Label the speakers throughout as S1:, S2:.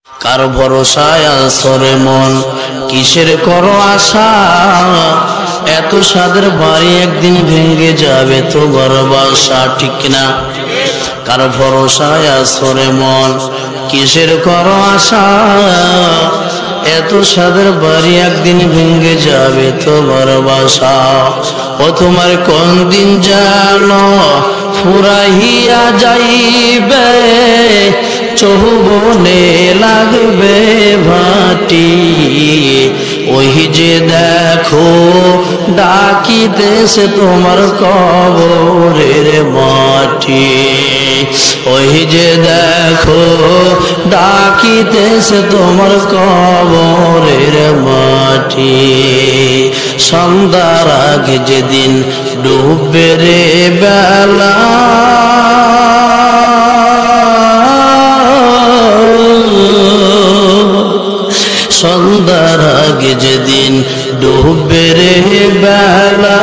S1: কার ভরসায় আসরে মন, কিসের করো আশা? এত সাদের বাড়ি একদিন ভেঙে যাবে তোমার বাসা, ঠিক না? কার ভরসায় আসরে মন, কিসের করো আশা? এত সাদের বাড়ি একদিন ভেঙে যাবে তোমার বাসা। ও তোমার কোন দিন জানো ফুরাইয়া যাইবে, চৌবনে লাগবে ভাটি। ওই যে দেখো ডাকিতেছে তোমার কবরের মাটি। ওই যে দেখো ডাকিতেছে তোমার কবরের মাটি। সন্ধ্যার আগে যেদিন ডুববে রে বেলা, সন্ধ্যার আগে যেদিন ডুববে রে বেলা,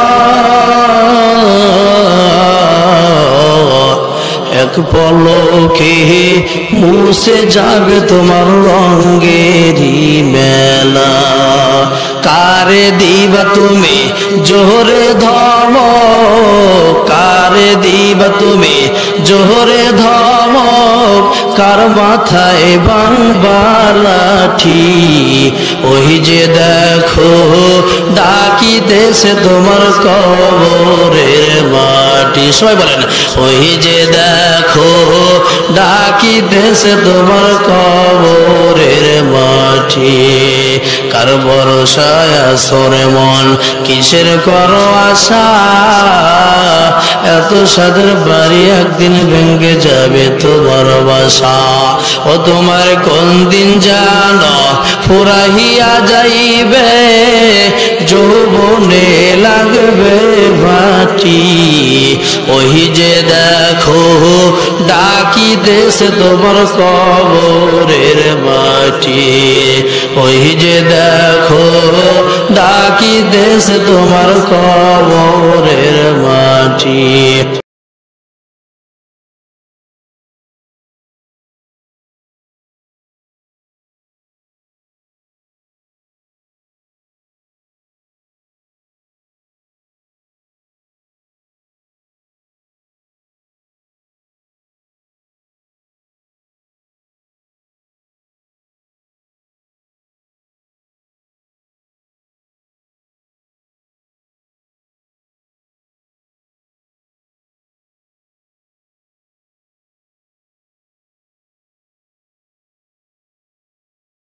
S1: এক পলকে মুছে যাবে তোমার রঙেরই মেলা। কারে দিবা তুমি জোরে ধমক, কারে দিবা তুমি জোরে ধমক, কার মাথায় বাংবা লাঠি। ওই যে দেখো ডাকিতেছে তোমার কবরের মাটি। সবাই বলেন, ওই যে দেখো ডাকিতেছে তোমার কবরের মাটি। কার ভরসায় আসরে মন, কিসের করো আশা? এত সাদের বাড়ি একদিন ভেঙে যাবে তোমার বাসা। ও তোমার কোন দিন জানো ফুরাইয়া যাইবে, যৌবনে লাগবে ভাটি। ওই যে দেখো ডাকিতেছে তোমার কবরের মাটি। ওই যে দেখো ডাকিতেছে তোমার কবরের মাটি।